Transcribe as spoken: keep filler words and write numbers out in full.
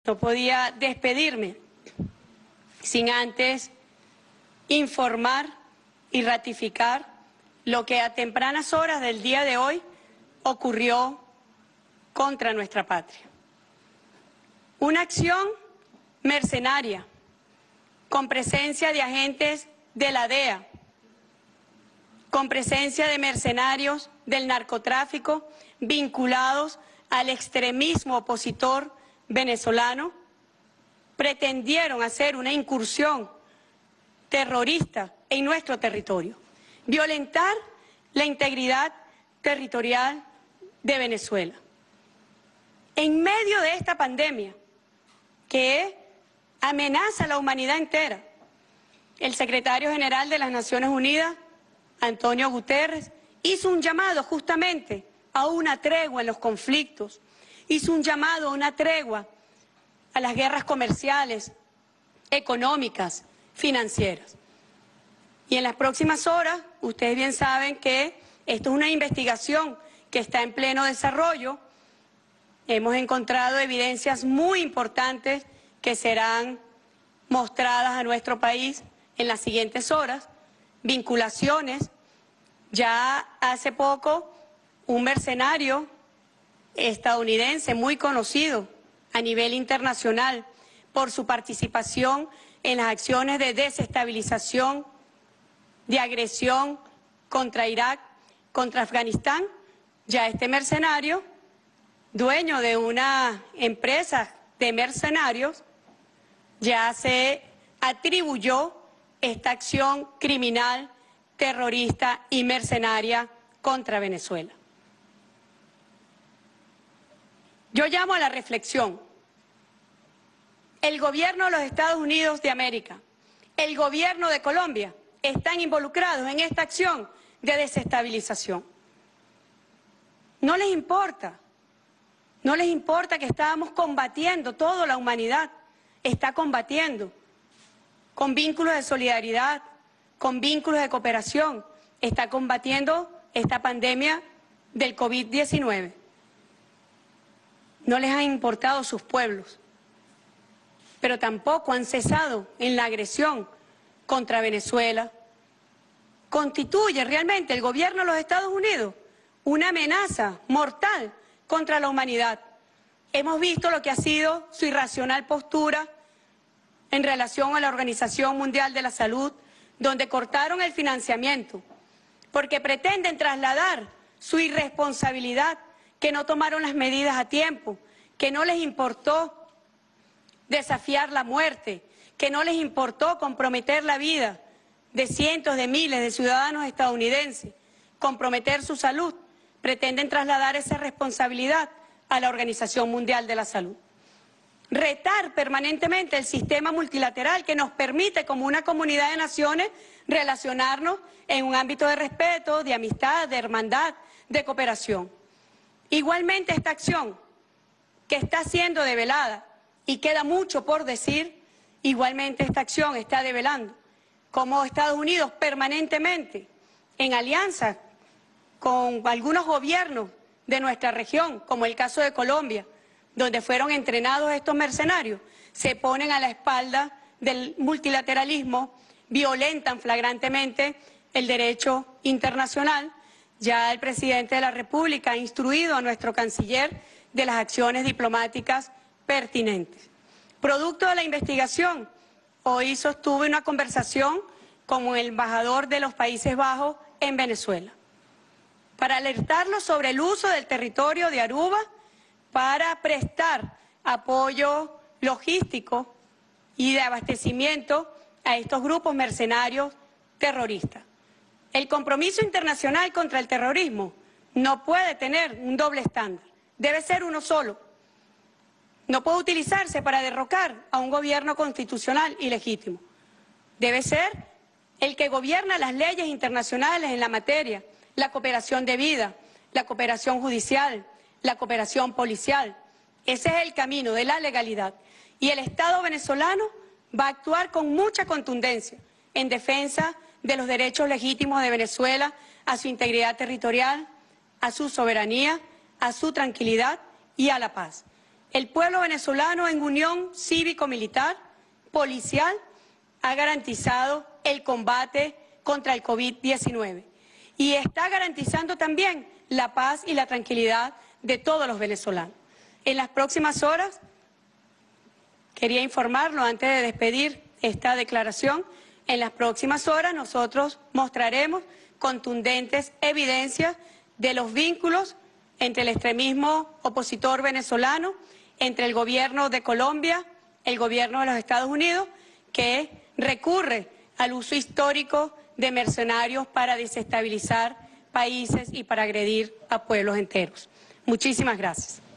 No podía despedirme sin antes informar y ratificar lo que a tempranas horas del día de hoy ocurrió contra nuestra patria. Una acción mercenaria con presencia de agentes de la D E A, con presencia de mercenarios del narcotráfico vinculados al extremismo opositor venezolano, pretendieron hacer una incursión terrorista en nuestro territorio, violentar la integridad territorial de Venezuela. En medio de esta pandemia que amenaza a la humanidad entera, el secretario general de las Naciones Unidas, Antonio Guterres, hizo un llamado justamente a una tregua en los conflictos, hizo un llamado a una tregua a las guerras comerciales, económicas, financieras. Y en las próximas horas, ustedes bien saben que esto es una investigación que está en pleno desarrollo. Hemos encontrado evidencias muy importantes que serán mostradas a nuestro país en las siguientes horas, vinculaciones. Ya hace poco un mercenario estadounidense muy conocido a nivel internacional por su participación en las acciones de desestabilización, de agresión contra Irak, contra Afganistán. Ya este mercenario, dueño de una empresa de mercenarios, ya se atribuyó esta acción criminal, terrorista y mercenaria contra Venezuela. Yo llamo a la reflexión. El gobierno de los Estados Unidos de América, el gobierno de Colombia, están involucrados en esta acción de desestabilización. No les importa, no les importa que estábamos combatiendo, toda la humanidad está combatiendo, con vínculos de solidaridad, con vínculos de cooperación, está combatiendo esta pandemia del COVID diecinueve. No les han importado sus pueblos, pero tampoco han cesado en la agresión contra Venezuela. Constituye realmente el gobierno de los Estados Unidos una amenaza mortal contra la humanidad. Hemos visto lo que ha sido su irracional postura en relación a la Organización Mundial de la Salud, donde cortaron el financiamiento, porque pretenden trasladar su irresponsabilidad, que no tomaron las medidas a tiempo, que no les importó desafiar la muerte, que no les importó comprometer la vida de cientos de miles de ciudadanos estadounidenses, comprometer su salud. Pretenden trasladar esa responsabilidad a la Organización Mundial de la Salud. Retar permanentemente el sistema multilateral que nos permite, como una comunidad de naciones, relacionarnos en un ámbito de respeto, de amistad, de hermandad, de cooperación. Igualmente esta acción, que está siendo develada y queda mucho por decir, igualmente esta acción está develando cómo Estados Unidos permanentemente, en alianza con algunos gobiernos de nuestra región, como el caso de Colombia, donde fueron entrenados estos mercenarios, se ponen a la espalda del multilateralismo, violentan flagrantemente el derecho internacional. Ya el presidente de la República ha instruido a nuestro canciller de las acciones diplomáticas pertinentes. Producto de la investigación, hoy sostuve una conversación con el embajador de los Países Bajos en Venezuela, para alertarlo sobre el uso del territorio de Aruba para prestar apoyo logístico y de abastecimiento a estos grupos mercenarios terroristas. El compromiso internacional contra el terrorismo no puede tener un doble estándar, debe ser uno solo. No puede utilizarse para derrocar a un gobierno constitucional y legítimo. Debe ser el que gobierna las leyes internacionales en la materia, la cooperación debida, la cooperación judicial, la cooperación policial. Ese es el camino de la legalidad. Y el Estado venezolano va a actuar con mucha contundencia en defensa de los derechos legítimos de Venezuela a su integridad territorial, a su soberanía, a su tranquilidad y a la paz. El pueblo venezolano en unión cívico-militar, policial, ha garantizado el combate contra el COVID diecinueve y está garantizando también la paz y la tranquilidad de todos los venezolanos. En las próximas horas, quería informarlo antes de despedir esta declaración, en las próximas horas nosotros mostraremos contundentes evidencias de los vínculos entre el extremismo opositor venezolano, entre el gobierno de Colombia, el gobierno de los Estados Unidos, que recurre al uso histórico de mercenarios para desestabilizar países y para agredir a pueblos enteros. Muchísimas gracias.